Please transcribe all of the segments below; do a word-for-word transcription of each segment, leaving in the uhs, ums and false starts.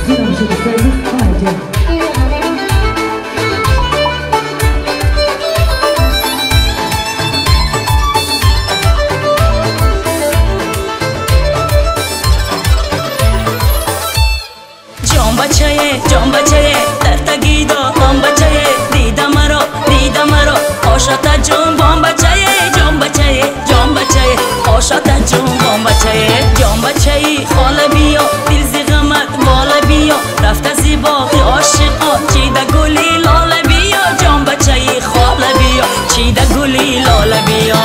تقديم شيخ السيد خالد. جان بچه جان بچه در تگیدا هم بچه دیده مرا دیده مرا آشات جون بام بچه جان بچه جان بچه آشات جون بام بچه جان بچه خاله بیا دل زغمت بالا بیا رفته زیباقی عاشقا چیده گلی لاله بیا جان بچه خاله بیا چیده گلی لاله بیا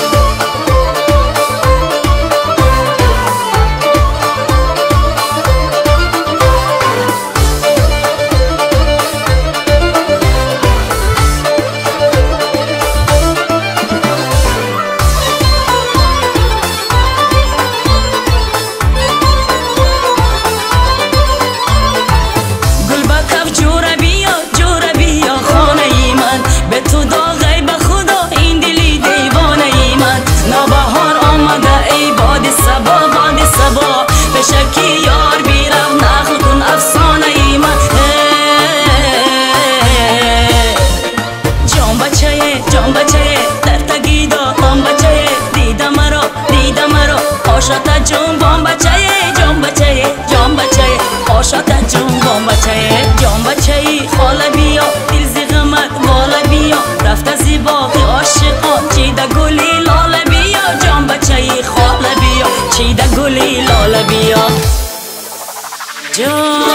شکی یار بیرم نخل کن افسانه ای من جان بچه جان بچه در تگیدا هم بچه دیده مرا دیده مرا آشات جون بام بچه جان بچه جان بچه آشات جون بام بچه جان بچه خاله بیا دل زغمت بالا بیا رفته زیباقی عاشقا چیده گلی لاله بیا جان بچه خاله بیا چیده گلی لاله بیا جان